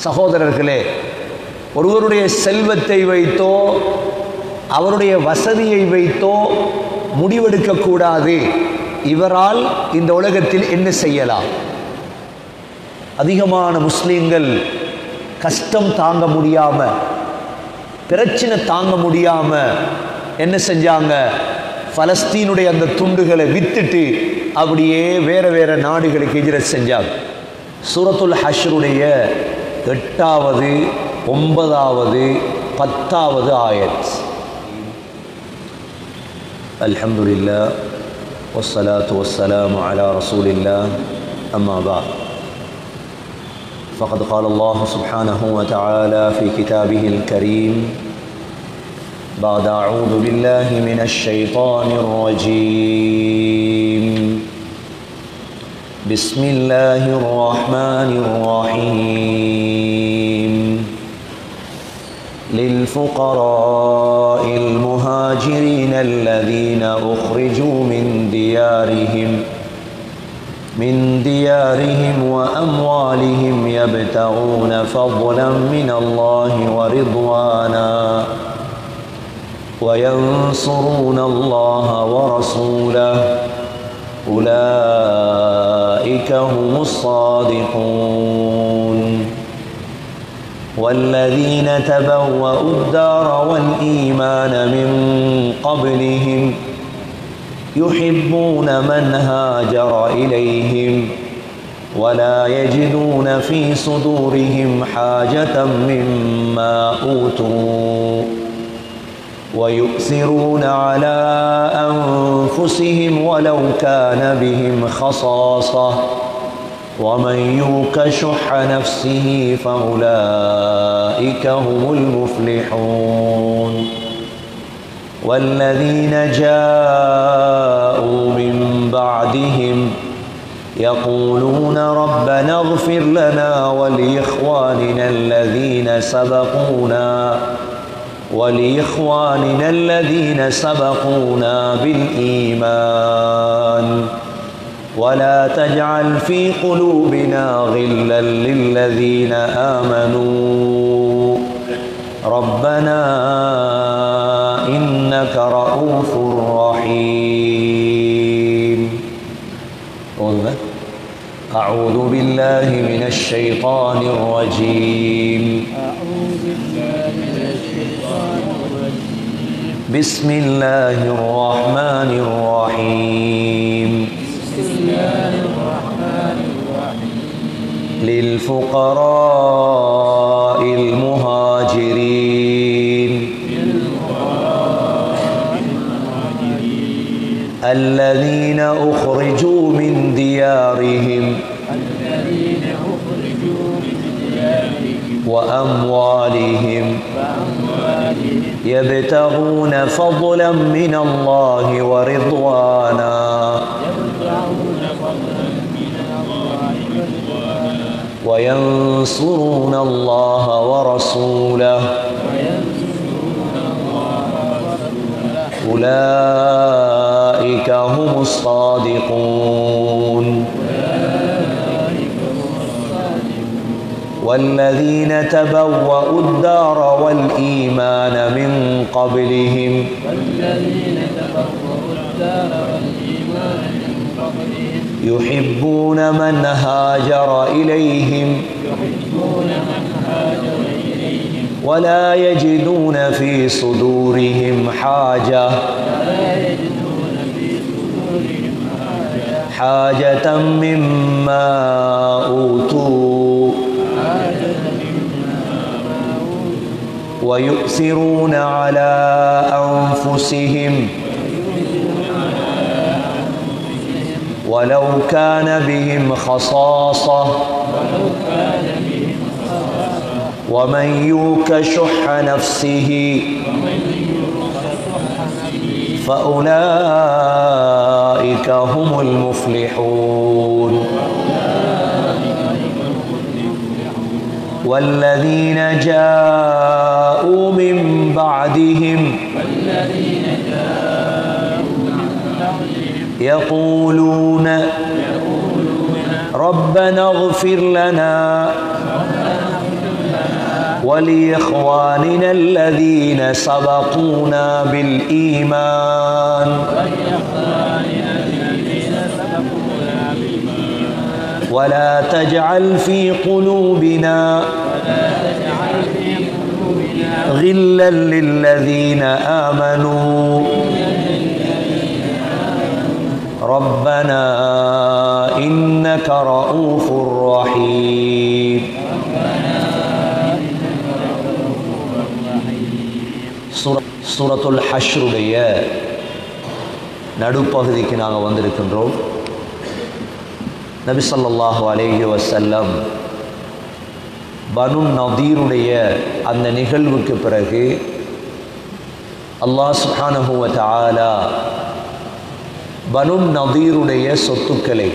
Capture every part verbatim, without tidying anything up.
சகோதரர்களே, ஒருவருடைய செல்வத்தை வைத்தோ அவருடைய வசதியை வைத்தோ முடிவெடுக்கக்கூடாது. இவரால் இந்த உலகத்தில் என்ன செய்யலாம்? அதிகமான முஸ்லீம்கள் கஷ்டம் தாங்க முடியாம, பிரச்சனை தாங்க முடியாம என்ன செஞ்சாங்க? பலஸ்தீனுடைய அந்த துண்டுகளை வித்துட்டு அப்படியே வேற வேற நாடுகளுக்கு ஹிஜ்ரத் செஞ்சாங்க. சூரத்துல் ஹஷ்ருடைய எட்டாவது ஒன்பதாவது பத்தாவது ஆயத். அல்ஹம்துலில்லாஹ் வஸ்ஸலாத்து வஸ்ஸலாமு அலா ரசூலில்லாஹ் அம்மா பஅத். فقد قال الله سبحانه وتعالى في كتابه الكريم بعد أعوذ بالله من الشيطان الرجيم بسم الله الرحمن الرحيم للفقراء المهاجرين الذين أخرجوا من ديارهم من ديارهم وأموالهم يبتغون فضلا من الله ورضوانا وينصرون الله ورسوله أولئك هم الصادقون والذين تبوأوا الدار والإيمان من قبلهم يحبون من هاجر إليهم ولا يجدون في صدورهم حاجة مما أوتوا ويؤثرون على أنفسهم ولو كان بهم خصاصة ومن يوق شح نفسه فأولئك هم المفلحون والذين جاءوا من بعدهم يقولون ربنا اغفر لنا ولإخواننا الذين سبقونا ولإخواننا الذين سبقونا بالإيمان ولا تجعل في قلوبنا غلا للذين آمنوا ربنا إنك رؤوف رحيم. أعوذ بالله من الشيطان الرجيم. بسم الله الرحمن الرحيم. للفقراء المهاجرين الذين أخرجوا من ديارهم وأموالهم يبتغون فضلا من الله ورضوانا وينصرون الله ورسوله أولئك هم الصادقون والذين تبوأوا الدار والإيمان من قبلهم يحبون من هاجر إليهم ولا يجدون في صدورهم حاجة حاجة مما أوتوا ويؤثرون على أنفسهم ولو كان بهم خصاصة ومن يوق شح نفسه فأولئك هم المفلحون والذين جاءوا من بعدهم يقولون ربنا اغفر لنا وَلِإِخْوَانِنَا الَّذِينَ سَبَقُونَا بِالْإِيمَانِ وَلَا تَجْعَلْ فِي قُلُوبِنَا غِلًّا لِلَّذِينَ آمَنُوا رَبَّنَا إِنَّكَ رَءُوفٌ رَحِيمٌ. சூரத்துல் ஹஷ்ருடைய நடுப்பகுதிக்கு நாங்கள் வந்திருக்கின்றோம். நபி ஸல்லல்லாஹு அலைஹி வஸல்லம் பனு நதீருடைய அந்த நிகழ்வுக்கு பிறகு அல்லாஹ் சுப்ஹானஹு வ தஆலா பனு நதீருடைய சொத்துக்களை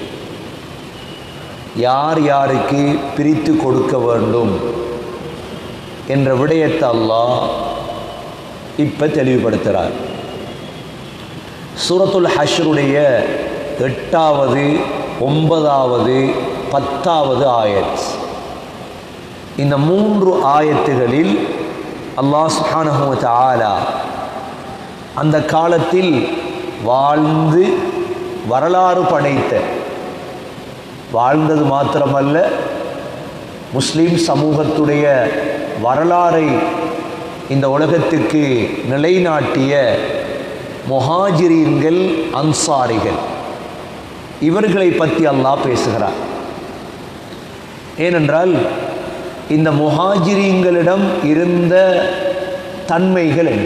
யார் யாருக்கு பிரித்து கொடுக்க வேண்டும் என்ற விடயத்தை அல்லாஹ் இப்போ தெளிவுபடுத்துகிறார். சூரத்துல் ஹஷ்ருடைய எட்டாவது ஒன்பதாவது பத்தாவது ஆயத், இந்த மூன்று ஆயத்துகளில் அல்லாஹ் சுப்ஹானஹு வ தஆலா அந்த காலத்தில் வாழ்ந்து வரலாறு படைத்த, வாழ்ந்தது மாத்திரமல்ல, முஸ்லீம் சமூகத்துடைய வரலாறை இந்த உலகத்திற்கு நிலைநாட்டிய முஹாஜிரீன்கள், அன்சாரிகள், இவர்களை பற்றி அல்லாஹ் பேசுகிறார். ஏனென்றால் இந்த முஹாஜிரீன்களிடம் இருந்த தன்மைகள் என்ன,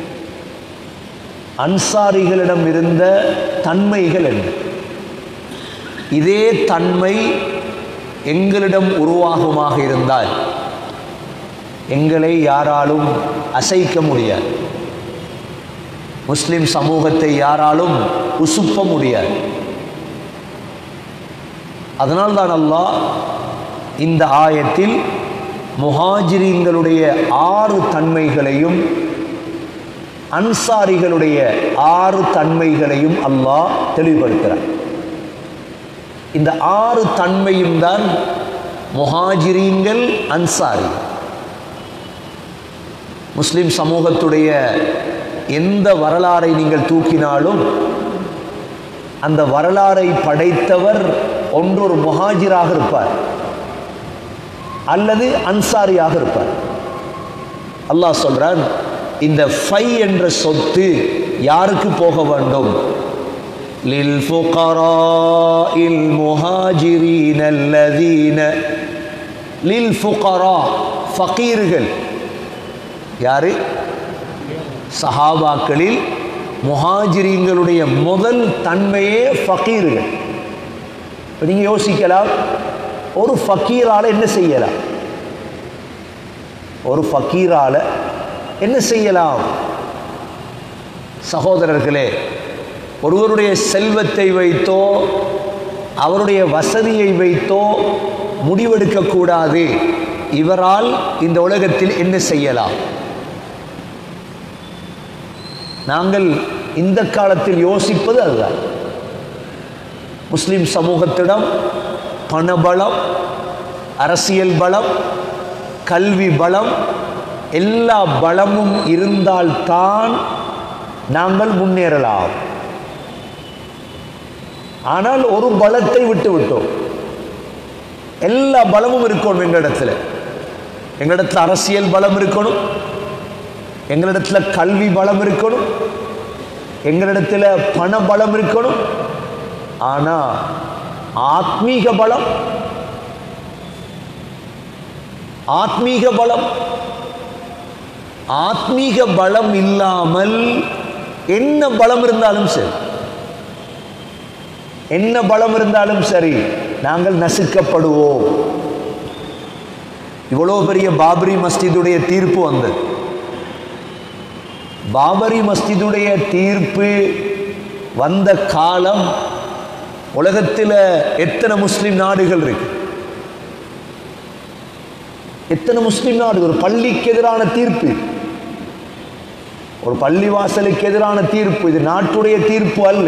அன்சாரிகளிடம் இருந்த தன்மைகள் என்ன, இதே தன்மை எங்களிடம் உருவாகுமாக இருந்தால் எங்களை யாராலும் அசைக்க முடியாது, முஸ்லிம் சமூகத்தை யாராலும் உசுப்ப முடியாது. அதனால்தான் அல்லாஹ் இந்த ஆயத்தில் முஹாஜிரீன்களுடைய ஆறு தன்மைகளையும் அன்சாரிகளுடைய ஆறு தன்மைகளையும் அல்லாஹ் தெளிவுபடுத்துகிறார். இந்த ஆறு தன்மையும் தான் முஹாஜிரீன்கள், அன்சாரி. முஸ்லிம் சமூகத்துடைய எந்த வரலாறை நீங்கள் தூக்கினாலும் அந்த வரலாறை படைத்தவர் ஒன்று ஒரு முஹாஜிராக இருப்பார் அல்லது அன்சாரியாக இருப்பார். அல்லாஹ் சொல்றான், இந்த ஃபை என்ற சொத்து யாருக்கு போக வேண்டும்? லில் ஃபுகராஇல் முஹாஜிரீன அல்லதீன, லில் ஃபுகரா, ஃபகீர்கள். யாரு? சஹாபாக்களில் முஹாஜிரீன்களுடைய முதல் தன்மையே ஃபகீர்கள். நீங்க யோசிக்கலாம், ஒரு ஃபகீரால என்ன செய்யலாம்? ஒரு ஃபகீரால என்ன செய்யலாம்? சகோதரர்களே, ஒருவருடைய செல்வத்தை வைத்தோ அவருடைய வசதியை வைத்தோ முடிவெடுக்க கூடாது. இவரால் இந்த உலகத்தில் என்ன செய்யலாம்? நாங்கள் இந்த காலத்தில் யோசிப்பது அதுதான். முஸ்லிம் சமூகத்திடம் பணபலம், அரசியல் பலம், கல்வி பலம், எல்லா பலமும் இருந்தால்தான் நாங்கள் முன்னேறலாம். ஆனால் ஒரு பலத்தை விட்டு விட்டோம். எல்லா பலமும் இருக்கணும் எங்களிடத்தில். எங்களிடத்தில் அரசியல் பலம் இருக்கணும், எங்களிடத்தில் கல்வி பலம் இருக்கணும், எங்களிடத்தில் பண பலம் இருக்கணும். ஆனால் ஆத்மீக பலம், ஆத்மீக பலம் ஆத்மீக பலம் இல்லாமல் என்ன பலம் இருந்தாலும் சரி, என்ன பலம் இருந்தாலும் சரி, நாங்கள் நசுக்கப்படுவோம். இவ்வளோ பெரிய பாபரி மஸ்ஜிதுடைய தீர்ப்பு வந்தது. பாபரி மஸ்ஜிதுடைய தீர்ப்பு வந்த காலம் உலகத்தில் எத்தனை முஸ்லிம் நாடுகள் இருக்கு? எத்தனை முஸ்லிம் நாடுகள்? ஒரு பள்ளிக்கு எதிரான தீர்ப்பு, ஒரு பள்ளிவாசலுக்கு எதிரான தீர்ப்பு. இது நாட்டுடைய தீர்ப்பு அல்ல.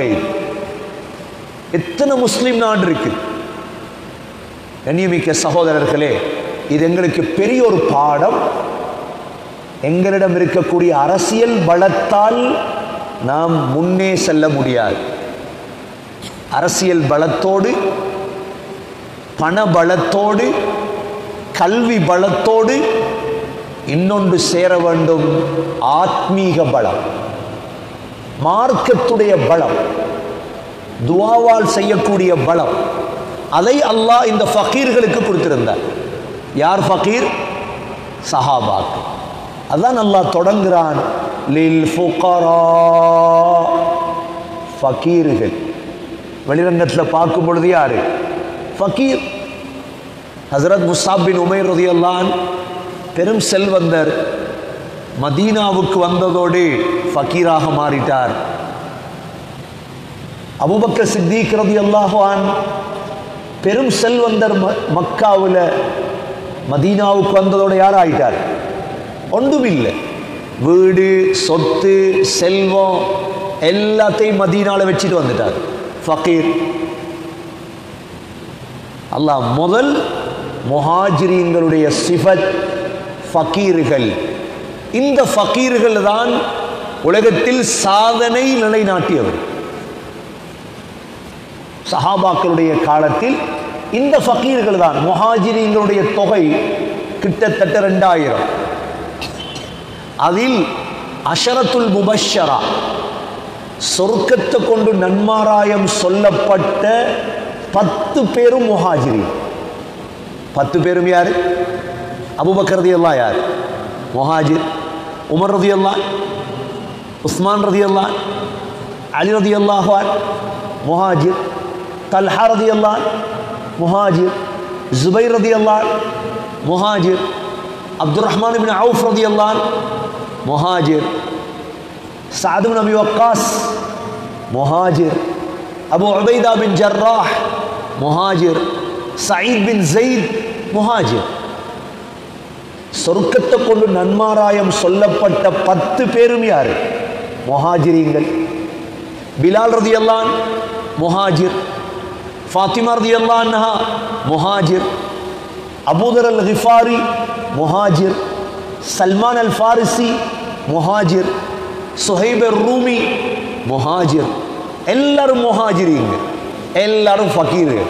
எத்தனை முஸ்லிம் நாடு இருக்கு? கண்ணியமிக்க சகோதரர்களே, இது எங்களுக்கு பெரிய ஒரு பாடம். எங்களிடம் இருக்கக்கூடிய அரசியல் பலத்தால் நாம் முன்னே செல்ல முடியாது. அரசியல் பலத்தோடு, பண பலத்தோடு, கல்வி பலத்தோடு இன்னொன்று சேர வேண்டும், ஆத்மீக பலம், மார்க்கத்துடைய பலம், துஆவால் செய்யக்கூடிய பலம். அதை அல்லாஹ் இந்த ஃபகீர்களுக்கு கொடுத்திருந்தார். யார் ஃபகீர்? சஹாபாக்கள். அதான் அல்லாஹ் தொடங்குறான், லில் ஃபுகரா, ஃபகீர்கள். வெளிரங்கத்தில் பார்க்கும் பொழுது யாரு? ஃபகீர். ஹஸரத் முஸ்அப் பின் உமைர் ரலியல்லாஹு அன்ஹு பெரும் செல்வந்தர், மதீனாவுக்கு வந்ததோடு ஃபகீராக மாறிட்டார். அபூபக்கர் சித்திக் ரலியல்லாஹு அன்ஹு பெரும் செல்வந்தர், மக்காவில் மதீனாவுக்கு வந்ததோடு யார் ஆயிட்டார்? ஒன்றுமில்லை. வீடு, சொத்து, செல்வம் எல்லாத்தையும் மதீனாவில் வச்சுட்டு வந்துட்டார். ஃபகீர். அல்லாஹ் முதல் முஹாஜிரீன்களுடைய சிஃபத் ஃபகீர்கள். இந்த ஃபகீர்கள் தான் உலகத்தில் சாதனை நிலைநாட்டியவர். சஹாபாக்களுடைய காலத்தில் இந்த ஃபகீர்கள் தான். முஹாஜிரீன்களுடைய தொகை கிட்டத்தட்ட ரெண்டாயிரம். அதில் அஷரத்துல் முபஷரா, சொர்க்கத்தை கொண்டு நன்மாராயம் சொல்லப்பட்ட பத்து பேரும் முஹாஜிரீன். பத்து பேரும் யாரு? அபூபக்கர் ரலியல்லாஹு யார்? முஹாஜிர். உமர் ரலியல்லாஹு, உஸ்மான் ரலியல்லாஹு, அலி ரலியல்லாஹு முஹாஜிர், தல்ஹா ரலியல்லாஹு முஹாஜிர், ஜுபைர் ரலியல்லாஹு முஹாஜிர், அப்துர் ரஹ்மான் இப்னு அவுஃப் ரலியல்லாஹு முஹாஜிர், சஅத் இப்னு அபி வக்காஸ் முஹாஜிர், அபு உபைதா பின் ஜர்ராஹ் முஹாஜிர், சயீத் பின் ஸைத் முஹாஜிர். சொர்க்கத்தை கொண்டு நன்மாராயம் சொல்லப்பட்ட பத்து பேரும் யாரு? முஹாஜிரீன்கள். பிலால் ரலியல்லாஹு அன்ஹு முஹாஜிர், ஃபாத்திமா ரலியல்லாஹு அன்ஹா முஹாஜிர், அபூதர் அல் கிஃபாரி முஹாஜிர், சல்மான் அல் ஃபாரிசி முஹாஜிர், சுஹைப் ரூமி முஹாஜிர். எல்லாரும் முஹாஜிரீங்க, எல்லாரும் ஃபகீர்கள்.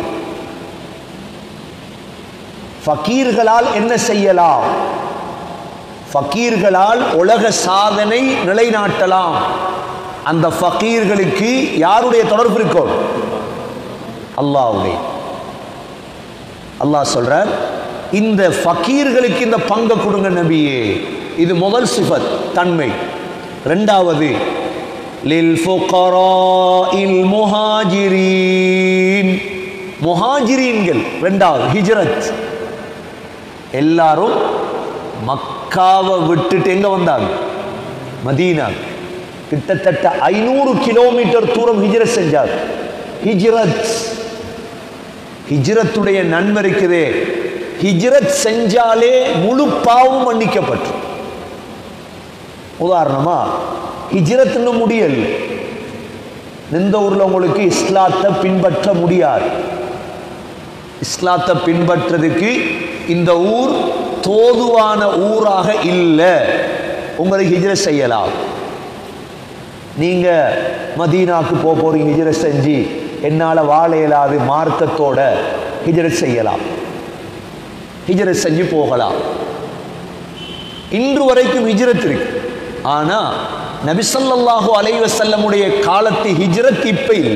ஃபகீர்களால் என்ன செய்யலாம்? ஃபகீர்களால் உலக சாதனை நிலைநாட்டலாம். அந்த ஃபகீர்களுக்கு யாருடைய தொடர்பு இருக்கும்? அல்லாஹ்வுடைய. அல்லாஹ் சொல்றார், இந்த ஃபகீர்களுக்கு இந்த பங்கை கொடுங்க நபியே. இது முதல் சிஃபத், தன்மை. இரண்டாவது, லில் ஃபுகராஇல் முஹாஜிரீன், முஹாஜிரீன்கள். இரண்டாவது ஹிஜ்ரத். எல்லாரும் மக்காவை விட்டுட்டு எங்க வந்தாங்க? மதீனா. கிட்டத்தட்ட ஐநூறு கிலோமீட்டர் தூரம் ஹிஜ்ரத் செஞ்சார். ஹிஜ்ரத், ஹிஜ்ரத்துடைய நன்மை இருக்குதே. ஹிஜ்ரத் செஞ்சாலே முழு பாவம் மன்னிக்கப்பட்டு. உதாரணமா, ஹிஜ்ரத் இன்னும் முடியல். இந்த ஊர்ல உங்களுக்கு இஸ்லாத்தை பின்பற்ற முடியாது. இஸ்லாத்தை பின்பற்றதுக்கு இந்த ஊர் தோதுவான ஊராக இல்லை. உங்களுக்கு ஹிஜ்ரத் செய்யலாம். நீங்க மதீனாக்கு போக போறீங்க, ஹிஜ்ரத் செஞ்சு என்னால வாழ இயலாது மார்க்கத்தோட, ஹிஜ்ரத் செய்யலாம். ஹிஜ்ரத் செஞ்சு போகலாம். இன்று வரைக்கும் ஹிஜ்ரத் இருக்கு. ஆனா நபி ஸல்லல்லாஹு அலைஹி வஸல்லமுடைய காலத்து ஹிஜ்ரத் இப்ப இல்லை.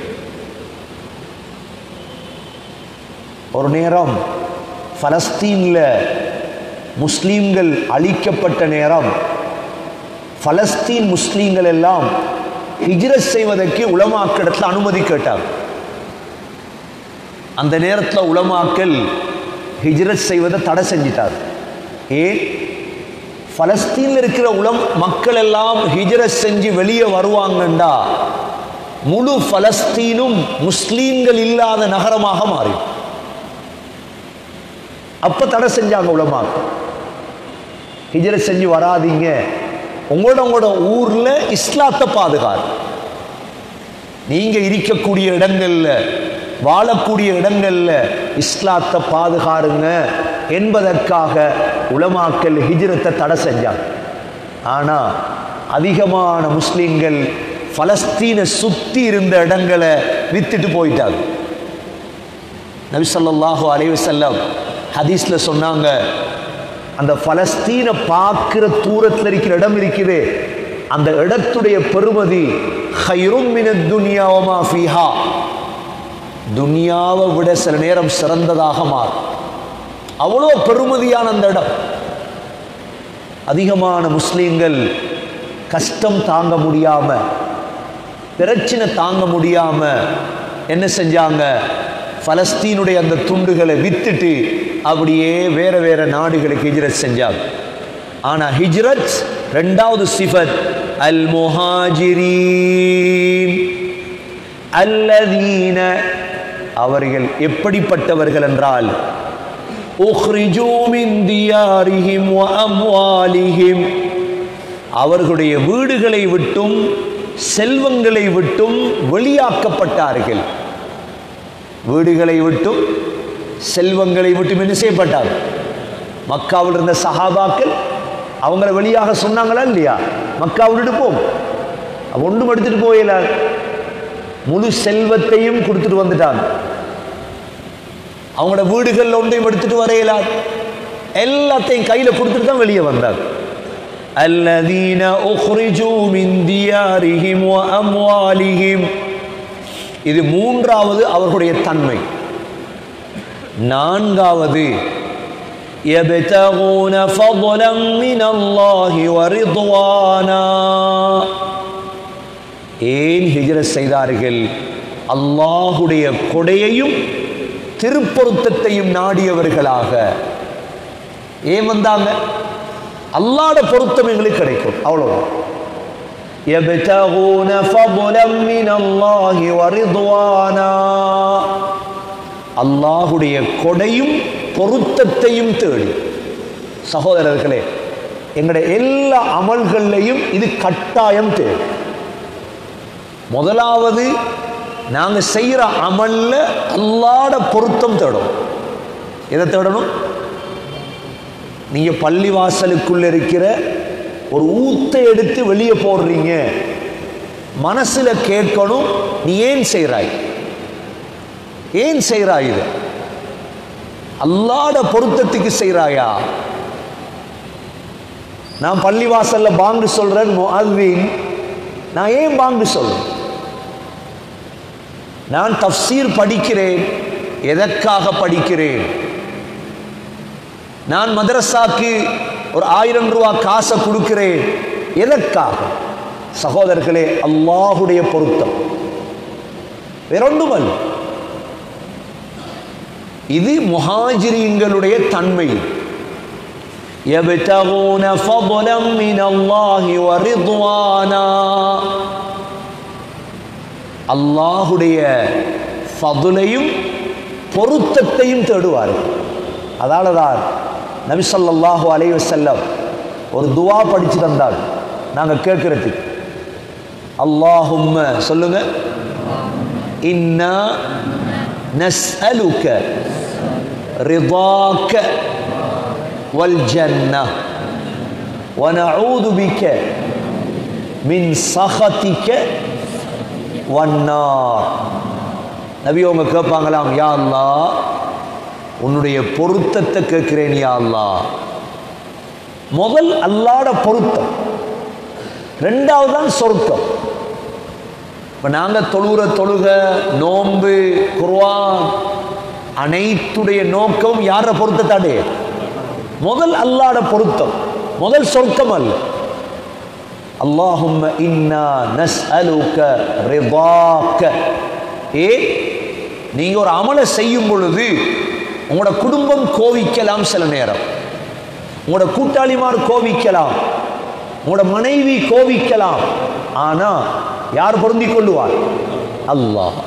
ஒரு நேரம் பலஸ்தீன்ல முஸ்லீம்கள் அழிக்கப்பட்ட நேரம், பலஸ்தீன் முஸ்லீம்கள் எல்லாம் ஹிஜ்ரத் செய்வதற்கு உலமாக்களிடத்தில் அனுமதி கேட்டார். அந்த நேரத்தில் உலமாக்கள் ஹிஜ்ரத் செய்வதை தடை செஞ்சிட்டார். ஏன்? பலஸ்தீனில் இருக்கிற உலம் மக்கள் எல்லாம் ஹிஜ்ரத் செஞ்சு வெளியே வருவாங்கண்டா முழு பலஸ்தீனும் முஸ்லீம்கள் இல்லாத நகரமாக மாறி. அப்ப தடை செஞ்சாங்க உலமாக்கள். ஹிஜ்ரத் செஞ்சு வராதீங்க, உங்களோட உங்களோட ஊர்ல இஸ்லாத்தை பாதுகாரு. நீங்க இருக்கக்கூடிய இடங்கள்ல, வாழக்கூடிய இடங்கள்ல இஸ்லாத்தை பாதுகாருங்க. என்பதற்காக உலமாக்கள் ஹிஜ்ரத்தை தடை செஞ்சாங்க. ஆனால் அதிகமான முஸ்லீம்கள் பலஸ்தீனை சுற்றி இருந்த இடங்களை வித்துட்டு போயிட்டாங்க. நபி ஸல்லல்லாஹு அலைஹி வஸல்லம் ஹதீஸ்ல சொன்னாங்க, அந்த பலஸ்தீனை பார்க்கிற தூரத்தில் இருக்கிற இடம் இருக்குது, அந்த இடத்துடைய பெறுமதி ஹைரும் மினத் துன்யா வமா ஃபீஹா, துன்யாவை விட சில நேரம் சிறந்ததாக மாறும். அவ்வளோ பெருமதியான அந்த இடம். அதிகமான முஸ்லீம்கள் கஷ்டம் தாங்க முடியாம, பிரச்சனை தாங்க முடியாம என்ன செஞ்சாங்க, பலஸ்தீனுடைய அந்த துண்டுகளை வித்துட்டு அப்படியே வேற வேற நாடுகளுக்கு ஹிஜ்ரத் செஞ்சாங்க. ஆனா ஹிஜ்ரத் ரெண்டாவது சிஃபத் அல் முஹாஜிரீன் அல்லதீன, அவர்கள் எப்படிப்பட்டவர்கள் என்றால் உக்ரிஜூ மின் தியாரிஹிம் வ அம்வாலிஹிம், அவர்களுடைய வீடுகளை விட்டும் செல்வங்களை விட்டும் வெளியாக்கப்பட்டார்கள். வீடுகளை விட்டும் செல்வங்களை விட்டும் என்ன செய்யப்பட்டார்கள்? மக்காவில் இருந்த சஹாபாக்கள் அவங்கள வெளியாக சொன்னாங்களா இல்லையா? மக்கா விட்டுட்டு போம், ஒன்றும் எடுத்துட்டு போயில, முழு செல்வத்தையும் கொடுத்துட்டு வந்துட்டாங்க. அவங்களோட வீடுகளில் ஒன்றையும் எடுத்துட்டு வரையில, எல்லாத்தையும் கையில கொடுத்துட்டு தான் வெளியே வந்தாங்க. الذين أخرجوا من ديارهم وأموالهم, இது மூன்றாவது அவர்களுடைய தன்மை. நான்காவது يبتغون فضلا من الله ورضوانا, ஏன் ஹிஜ்ரத் செய்தார்கள்? அல்லாஹுடைய கொடையையும் திருப்பொருத்தத்தையும் நாடியவர்களாக. ஏன் வந்தாங்க? அல்லாஹ்வுடைய பொருத்தம் எங்களுக்கு கிடைக்கும், அவ்வளவுதான். يبتغون فضلا من الله ورضوانا, அல்லாஹ்வுடைய கொடையும் பொருத்தத்தையும் தேடி. சகோதரர்களே, எங்களுடைய எல்லா அமல்களையும் இது கட்டாயம் தேவை. முதலாவது நாங்க செய்யற அமல்ல அல்லாஹ்வுடைய பொருத்தம் தேடும். எதை தேடணும்? நீங்க பள்ளி வாசலுக்குள்ள இருக்கிற ஒரு ஊத்தை எடுத்து வெளியே போடுறீங்க, மனசுல கேட்கணும், நீ ஏன் செய்றாய்? ஏன் செய்றாய்? இது அல்லாஹ்வுடைய பொருத்தத்துக்கு செய்றாயா? நான் பள்ளி வாசல்ல பாங்கு சொல்றேன், முஅzzின், நான் ஏன் பாங்கு சொல்றேன்? நான் தஃப்சீர் படிக்கிறேன், எதற்காக படிக்கிறேன்? நான் மதரசாக்கு ஒரு ஆயிரம் ரூபாய் காசை கொடுக்கிறேன், எதற்காக? சகோதரர்களே, அல்லாஹ்வுடைய பொருத்தம், வேறொன்றுமல்ல. இது முஹாஜிரீன்களுடைய தன்மை. يبتغون فضلا من الله ورضوانا, அல்லாஹ்வுடைய ஃபதுலையும் பொருத்தத்தையும் தேடுவார்கள். அதனாலதான் நபி ஸல்லல்லாஹு அலைஹி வஸல்லம் ஒரு துஆ படிச்சு தந்தார், நாங்க கேட்கிறதுக்கு. அல்லாஹும்ம சொல்லுங்க, இன்னா நஸ்அலுக ரிதாக வல் ஜன்னஹ் வ நஊது பிக மின் சஹதிக வன் நார். நபி அவங்க கேட்பாங்களாம், யா அல்லாஹ், உன்னுடைய பொருத்தத்தை கேட்கிறேன் யா அல்லாஹ். முதல் அல்லாஹ்வுடைய பொருத்தம், ரெண்டாவது தான் சொர்க்கம். இப்ப நாங்க தொழுகிற தொழுக, நோன்பு, குர்ஆன் அனைத்துடைய நோக்கம் யார பொருத்தத்தாடே? முதல் அல்லாஹ்வுடைய பொருத்தம், முதல் சொர்க்கம் அல்ல. அல்லாஹும்ம இன்னா நஸ்அலுக ரிதாக. ஏ, நீங்க ஒரு அமலை செய்யும் பொழுது உங்களோட குடும்பம் கோவிக்கலாம், சில நேரம் உங்களோட கூட்டாளிமார் கோவிக்கலாம், உங்களோட மனைவி கோவிக்கலாம். ஆனா யார் பொருந்திக் கொள்ளுவார்? அல்லாஹ்.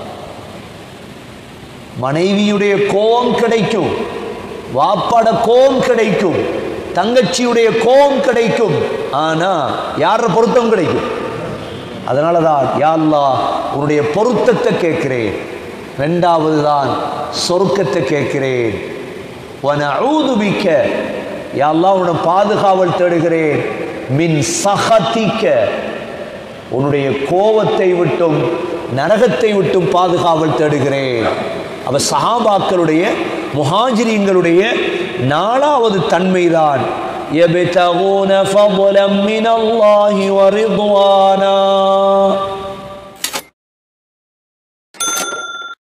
மனைவியுடைய கோபம் கிடைக்கும், வாப்பாட கோபம் கிடைக்கும், தங்கச்சியுடைய கோபம் கிடைக்கும். ஆனா யார பொருத்தம் கிடைக்கும்? அதனாலதான் யா அல்லாஹ் உன்னுடைய பொருத்தத்தை கேட்கிறேன், ரெண்டாவது தான் சொர்க்கத்தை கேட்கிறேன். வனஊது பிக்க, யா அல்லாஹ் உன்னை பாதுகாவல் தேடுகிறேன், மின் சஹதிக்க, உன்னுடைய கோபத்தை விட்டும் நரகத்தை விட்டும் பாதுகாவல் தேடுகிறேன். அவ சஹாபாக்களுடைய முஹாஜிரீன்களுடைய நாலாவது தன்மைதான் யப்தகூன ஃபضلا மினல்லாஹி வ ரிضவானா,